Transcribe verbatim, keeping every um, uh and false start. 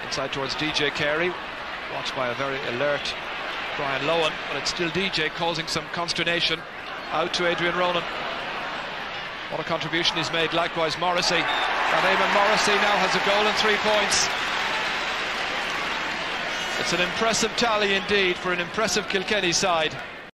Inside towards D J Carey, watched by a very alert Brian Lohan, but it's still D J causing some consternation. Out to Adrian Ronan. What a contribution he's made, likewise Morrissey. And Eamon Morrissey now has a goal and three points. It's an impressive tally indeed for an impressive Kilkenny side.